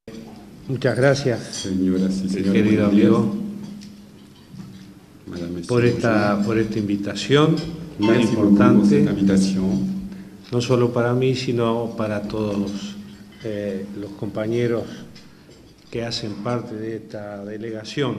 Muchas gracias, Señoras y señores, querido buenos días. amigo, Madame, por esta invitación tan Merci beaucoup pour importante, cette invitation. no solo para mí, sino para todos los compañeros que hacen parte de esta delegación.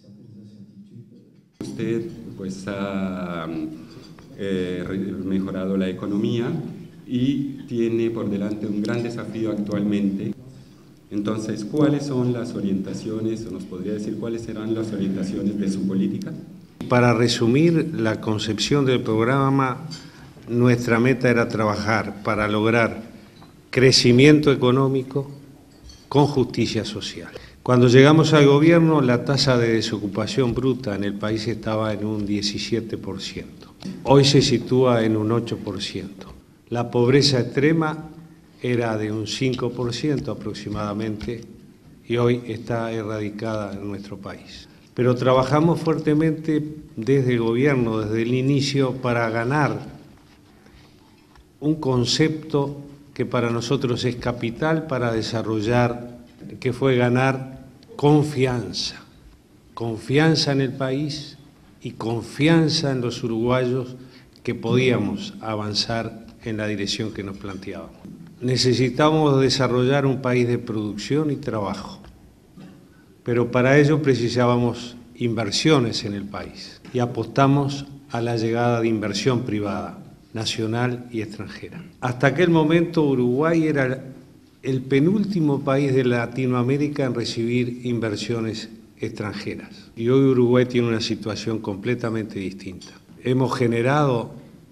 Usted pues ha mejorado la economía y tiene por delante un gran desafío actualmente. Entonces, ¿cuáles son las orientaciones, o nos podría decir cuáles serán las orientaciones de su política? Para resumir la concepción del programa, nuestra meta era trabajar para lograr crecimiento económico con justicia social. Cuando llegamos al gobierno, la tasa de desocupación bruta en el país estaba en un 17%. Hoy se sitúa en un 8%. La pobreza extrema era de un 5% aproximadamente y hoy está erradicada en nuestro país. Pero trabajamos fuertemente desde el gobierno, desde el inicio, para ganar un concepto que para nosotros es capital para desarrollar, que fue ganar confianza. Confianza en el país y confianza en los uruguayos que podíamos avanzar en la dirección que nos planteábamos. Necesitamos desarrollar un país de producción y trabajo, pero para ello precisábamos inversiones en el país y apostamos a la llegada de inversión privada, nacional y extranjera. Hasta aquel momento Uruguay era el penúltimo país de Latinoamérica en recibir inversiones extranjeras y hoy Uruguay tiene una situación completamente distinta. Hemos generado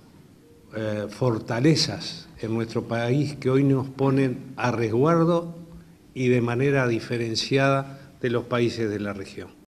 fortalezas en nuestro país que hoy nos ponen a resguardo y de manera diferenciada de los países de la región.